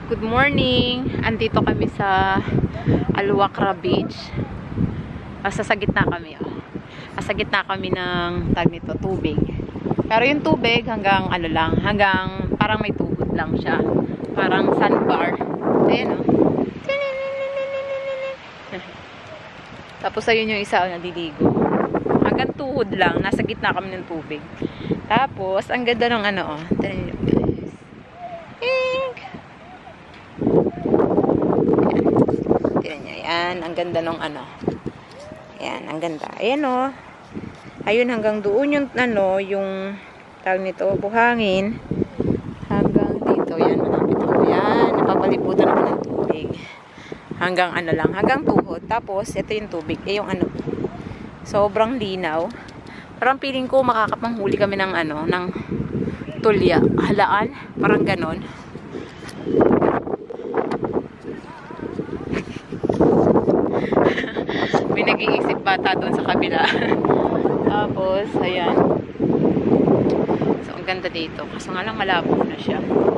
Good morning! Andito kami sa Al-Wakra Beach. Sa gitna kami. Sa gitna kami ng tubig. Pero yung tubig hanggang ano lang, hanggang parang may tubod lang siya. Parang sandbar. Ayan Tapos ayun yung isa naliligo. Hanggang tuhod lang, nasa gitna kami ng tubig. Tapos ang ganda ng ano Yan, ang ganda ng ano. Yan, ang ganda. Ayan Ayun hanggang doon yung ano, yung tawag nito, buhangin. Hanggang dito, yan, malapit ako. Yan, napapalibutan ako ng tubig. Hanggang ano lang, hanggang tuhod. Tapos, ito yung tubig. Yung ano, sobrang linaw. Parang feeling ko makakapanghuli kami ng ano, ng tulya. Halaan, parang ganon. May nag-iisip bata doon sa kabila. Tapos, ayan. So, ang ganda dito. Kaso nga lang malabo na siya.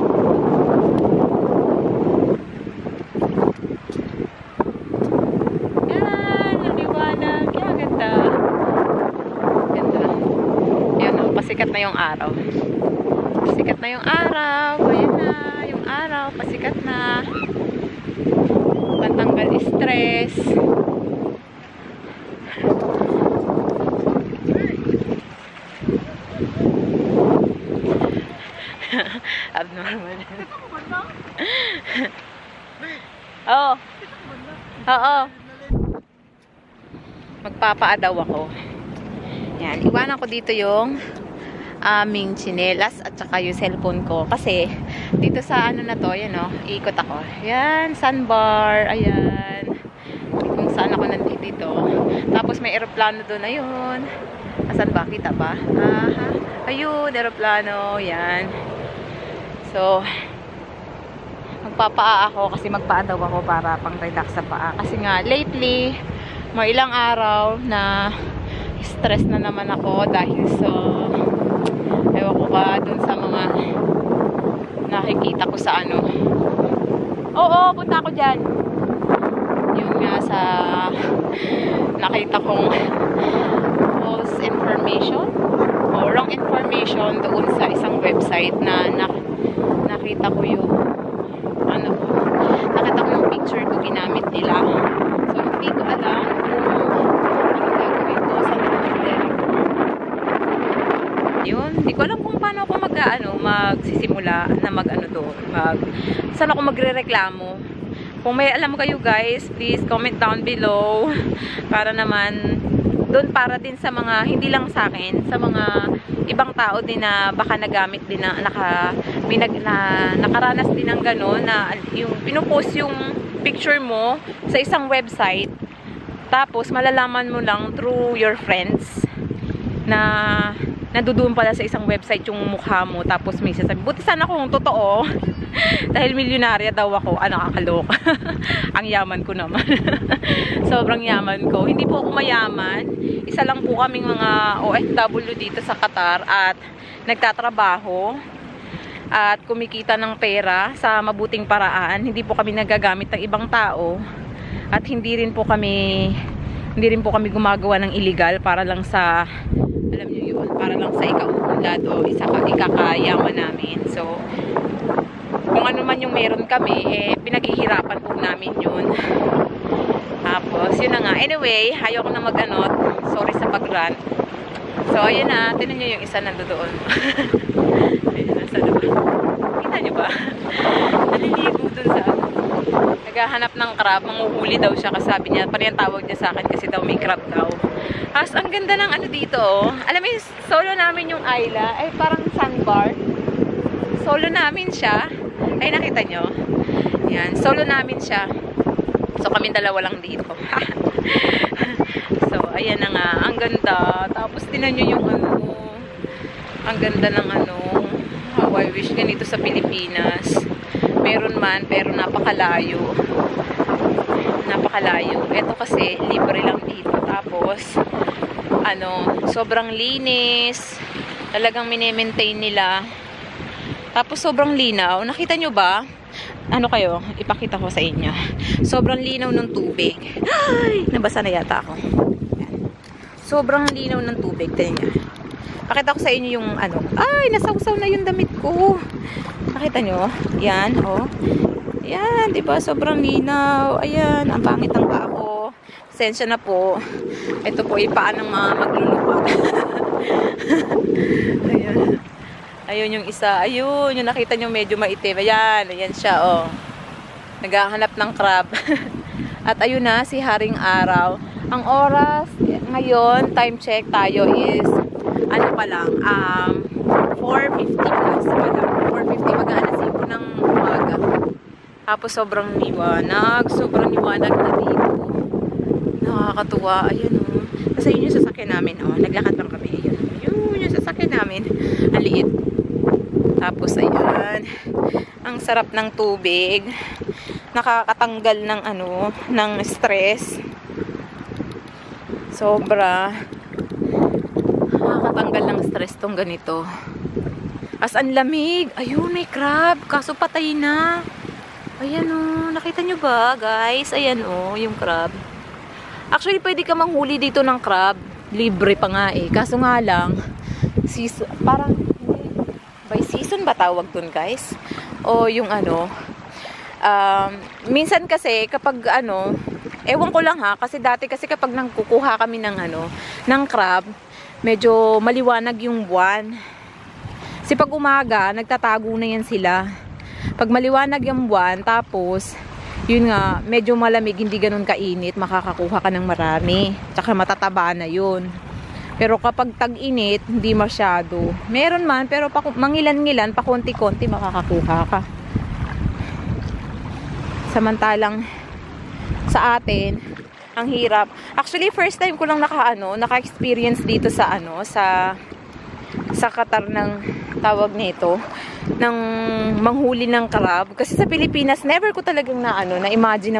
Yan, ang liwanag. Yan, ganda. Ganda. Yan pasikat na yung araw. Pasikat na yung araw. Ayan na, yung araw. Pasikat na. Pantanggal stress. Abnormal. Oo. Oo. Magpapaadaw ako. Yan. Iwanan ko dito yung aming tsinelas at saka yung cellphone ko. Kasi, dito sa ano na to, yan ikot ako. Yan, sandbar. Ayan. Kung saan ako nandito. Tapos may eroplano doon. Ayun. Asan ba? Kita ba? Aha. Ayun, eroplano. Yan. So, magpapaa ako kasi magpaadaw ako para pang relax sa paa. Kasi nga, lately, mga ilang araw na stress na naman ako dahil sa ewan ko ba dun sa mga nakikita ko sa ano. Oo, punta ako dyan. Yun nga sa nakita kong false information o wrong information doon sa isang website na nakita ko yung nakita ko yung picture ko ginamit nila. So, hindi ko alam kung ano gagawin ko sa yun. Hindi ko alam kung paano ako magsisimula na saan ako magrereklamo. Kung may alam kayo guys, please comment down below para naman doon para din sa mga, hindi lang sa akin, sa mga ibang tao din na baka nagamit din na nakaranas din ng gano'n na yung pinupost yung picture mo sa isang website tapos malalaman mo lang through your friends na nandoon pala sa isang website yung mukha mo tapos may sasabi, buti sana kung totoo dahil milyonarya daw ako, nakakaloka. Ang yaman ko naman. Sobrang yaman ko. Hindi po ako mayaman. Isa lang po kaming mga OFW dito sa Qatar at nagtatrabaho at kumikita ng pera sa mabuting paraan. Hindi po kami nagagamit ng ibang tao at hindi rin po kami gumagawa ng illegal para lang sa, alam niyo yun, para lang sa ikaunlad o ikakayaman namin. So, kung ano man yung meron kami, pinaghihirapan po namin yun. Tapos, yun na nga. Anyway, ayoko na sorry sa pag-rant. So, ayun na. Tinan nyo yung isa nandoon. Ayun, nasa ba? Kita nyo ba? Naliligo dun sa naghahanap ng crab. Manguhuli daw siya kasi sabi niya, parang tawag niya sa akin kasi daw may crab daw. Tapos, ang ganda ng dito. Alam mo yung solo namin yung Ayla. Ay, parang sandbar. Solo namin siya. Ay, nakita nyo? Yan. Solo namin siya. So, kami dalawa lang dito. So, ayan na nga. Ang ganda. Tapos, tinan nyo yung ang ganda ng how I wish ganito sa Pilipinas. Meron man, pero napakalayo. Napakalayo. Ito kasi, libre lang dito. Tapos, sobrang linis. Talagang mini-maintain nila. Tapos sobrang linaw. Nakita nyo ba? ano kayo, ipakita ko sa inyo. Sobrang linaw ng tubig. Ay, nabasa na yata ako. Yan. Sobrang linaw ng tubig. Tingnan niyo. Pakita ko sa inyo yung ano. Ay, nasawsaw na yung damit ko. Nakita nyo? Yan, oh. Yan, diba? Sobrang linaw. Ayan, ang pangit ng paa ko. Sensya na po. Ito po, ipaan ng mga maglulupa. Ayan. Ayun yung isa. Ayun, yung nakita nyo medyo maitim. Ayan, ayan siya, oh. Naghahanap ng crab. At ayun na, si Haring Araw. Ang oras ngayon, time check tayo is, ano pa lang, 4:50 plus pa lang. 4:50, mag-aalas 5 ng umaga. Tapos sobrang liwanag na dito. Nakakatuwa. Ayun, oh. Kasi yun yung sasakyan namin, oh. Naglakad lang kami. Ayun, yun yung sasakyan namin. Ang liit. Tapos ayan, ang sarap ng tubig, nakakatanggal ng ano, ng stress. Sobra nakakatanggal ng stress tong ganito. As ang lamig. Ayun, may crab, kaso patay na. Ayan oh, nakita nyo ba guys? Ayan oh, yung crab. Actually pwede ka manghuli dito ng crab, libre pa nga eh. Kaso nga lang parang by season ba tawag dun guys? O yung ano, minsan kasi kapag ano, ewan ko lang ha, kasi dati kasi kapag nangkukuha kami ng ano, ng crab, medyo maliwanag yung buwan. Kasi pag umaga, nagtatago na yan sila. Pag maliwanag yung buwan, tapos yun nga, medyo malamig, hindi ganun kainit, makakakuha ka ng marami. Tsaka matataba na yun. Pero kapag tag-init, hindi masyado. Meron man, pero mangilan-ngilan, pakunti-kunti makakakuha ka. Samantalang sa atin, ang hirap. Actually, first time ko lang naka-experience dito sa ano, sa Qatar ng tawag nito, ng manghuli ng crab. Kasi sa Pilipinas, never ko talagang na-imagine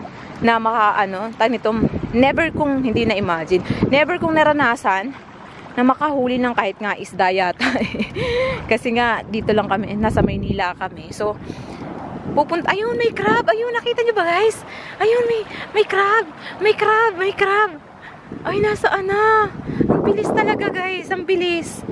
never kong hindi na-imagine. Never kong naranasan na makahuli ng kahit nga isda yata. Kasi nga, dito lang kami, nasa Maynila kami. So, pupunta, ayun, may crab. Ayun, nakita nyo ba guys? Ayun, may crab. May crab, may crab. Ay, nasaan na? Ang bilis talaga guys, ang bilis.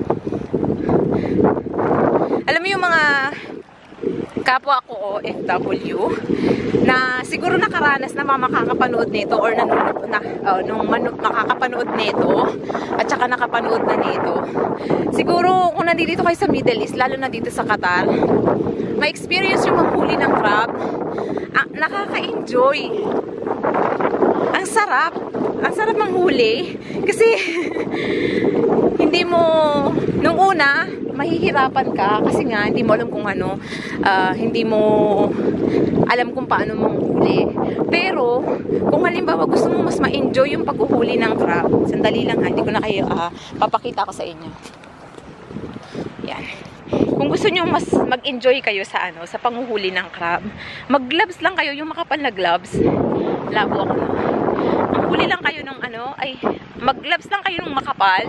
Alam mo yung mga kapwa ko OFW na siguro nakaranas na makakapanood nito or makakapanood nito at saka nakapanood na nito. Siguro kung nandito kayo sa Middle East, lalo na dito sa Qatar, may experience yung manghuli ng crab. Nakaka-enjoy. Ang sarap. Ang sarap manghuli kasi hindi mo nung una mahihirapan ka kasi nga hindi mo alam kung ano, hindi mo alam kung paano manghuli. Pero kung halimbawa gusto mo mas ma-enjoy yung paghuhuli ng crab, sandali lang ha, hindi ko na kayo papakita ko sa inyo. Yan. Kung gusto niyo mas mag-enjoy kayo sa sa panghuhuli ng crab, mag-gloves lang kayo, yung makapal na gloves. Labo ako na. Manghuli lang kayo ng mag-gloves lang kayo ng makapal.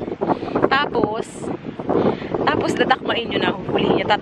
Tapos dadakmain nyo na, huli nyo,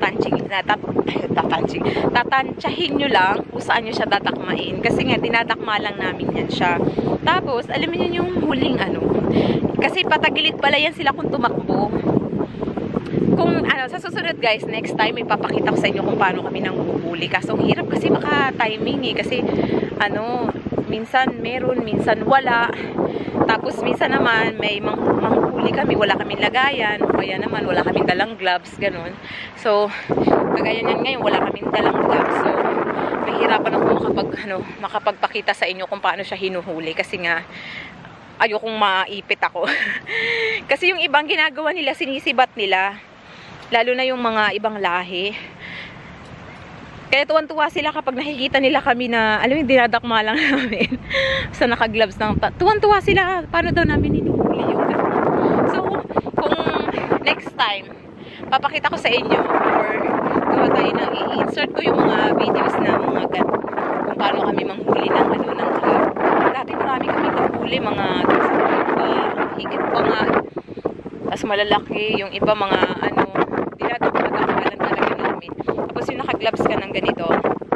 tatansyahin nyo lang kung saan nyo siya dadakmain. Kasi nga, dinadakma lang namin yan siya. Tapos, alam niyo yung huling kasi patagilid pala yan sila kung tumakbo. Kung sa susunod guys, next time, may papakita ko sa inyo kung paano kami nang huhuli. Kaso, ang hirap kasi maka-timing kasi, minsan meron, minsan wala. Tapos minsan naman may manghuli kami, wala kaming lagayan, o kaya naman wala kaming dalang gloves, ganun. So, kagaya yan ngayon, wala kaming dalang gloves. So, mahirapan ako makapagpakita sa inyo kung paano siya hinuhuli kasi nga ayokong maipit ako. Kasi yung ibang ginagawa nila, sinisibat nila. Lalo na yung mga ibang lahi. Kaya tuwan-tuwa sila kapag nakikita nila kami na, alam mo, dinadakma lang namin. So, naka-gloves ng, tuwan-tuwa sila, paano daw namin hinuhuli yung So, kung next time, papakita ko sa inyo, or gawa tayo ng i-insert ko yung mga videos na mga kung paano kami manghuli ng ng crab. Dati marami kami nanghuli, mga higit pa nga, mas malalaki, yung iba mga dinadakma-dakmalan talaga namin. Tapos yung naka-gloves ka ng ganito,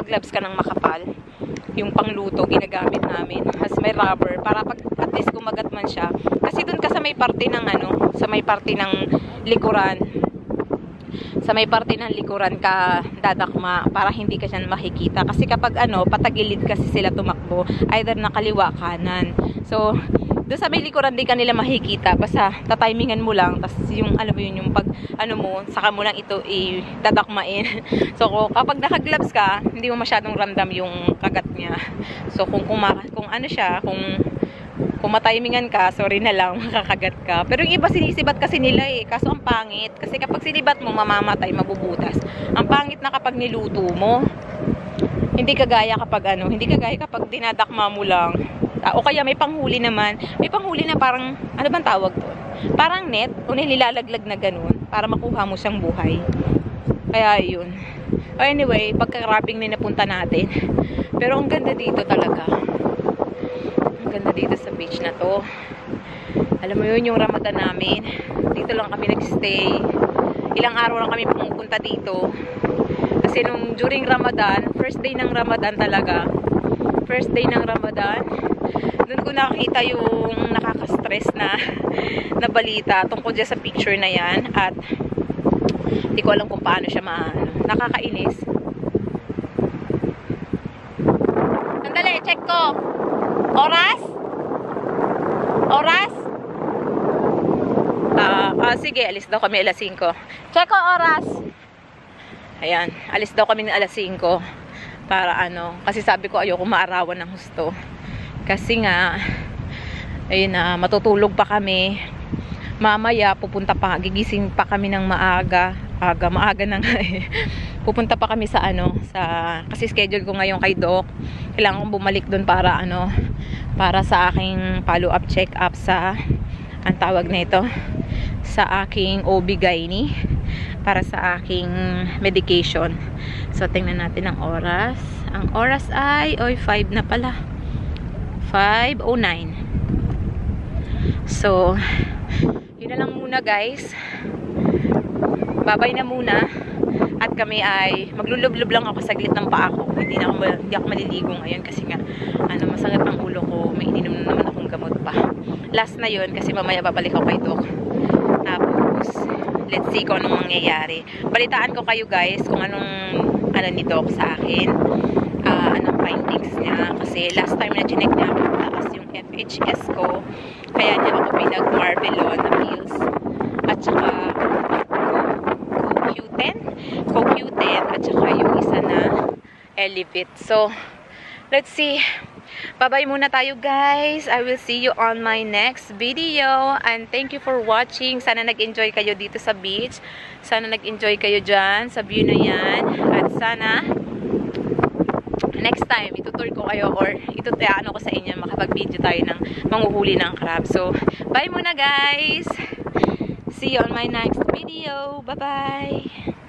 mag-gloves ka ng makapal. Yung pangluto, ginagamit namin. As may rubber, para pag at least kumagat man siya. Kasi dun ka sa may parte ng ano, sa may parte ng likuran. Sa may parte ng likuran ka dadakma para hindi ka siya makikita. Kasi kapag ano, patagilid kasi sila tumakbo, either nakaliwa kanan. So, doon sa may likuran di ka nila makikita. Basta tatimingan mo lang. Tapos yung, alam mo yun, yung pag, ano mo, saka mo lang ito dadakmain. So, kapag naka-gloves ka, hindi mo masyadong ramdam yung kagat niya. So, kung ano siya, kung matimingan ka, sorry na lang, makakagat ka. Pero yung iba sinisibat kasi nila kaso ang pangit. Kasi kapag sinibat mo, mamamatay, mabubutas. Ang pangit na kapag niluto mo. Hindi kagaya kapag ano, hindi kagaya kapag dinadakma mo lang. O kaya may panghuli naman. May panghuli na parang, ano bang tawag to? Parang net, o nilalaglag na ganun, para makuha mo siyang buhay. Kaya yun. Anyway, pagka-wrapping na napunta natin. Pero ang ganda dito talaga. Ganda dito sa beach na to. Alam mo yun, yung Ramadan namin, dito lang kami nagstay. Ilang araw lang kami pumupunta dito. Kasi nung during Ramadan, first day ng Ramadan talaga, first day ng Ramadan, doon ko nakita yung nakaka-stress na balita tungkol dyan sa picture na yan. At hindi ko alam kung paano siya nakakainis. Sandali, check ko. Oras? Oras? Sige, alis daw kami alas 5. Check ko oras. Ayan, alis daw kami ng alas 5. Para ano, kasi sabi ko ayoko maarawan ng husto. Kasi nga, ayun na, matutulog pa kami. Mamaya, gigising pa kami ng maaga. Maaga na nga pupunta pa kami sa ano, kasi schedule ko ngayon kay Doc. Kailangan kong bumalik doon para ano, para sa aking follow-up check-up sa, ang tawag na ito, sa aking OB-GYN, para sa aking medication. So, tingnan natin ang oras. Ang oras ay, 5 na pala. 5:09. So, yun na lang muna guys. Babay na muna. At kami ay maglulublob lang ako saglit ng paa ko. Hindi ako maliligo ngayon kasi nga masakit ang ulo ko. May ininom na naman akong gamot pa. Last na yun kasi mamaya babalik ako kay Doc. Tapos let's see kung anong mangyayari. Balitaan ko kayo guys kung anong ni Doc sa akin. Anong findings niya. Kasi last time na chinek niya ako taas yung FHS ko. Kaya niya ako pinag-Marvelon na pills. At saka CoQ10 at saka yung isa na Elevit. So, let's see. Bye-bye muna tayo guys. I will see you on my next video. And thank you for watching. Sana nag-enjoy kayo dito sa beach. Sana nag-enjoy kayo dyan sa view na yan. At sana next time, itutur ko kayo or ano ko sa inyo, makapag-video tayo ng manguhuli ng crab. So, bye muna guys. See you on my next video. Bye-bye.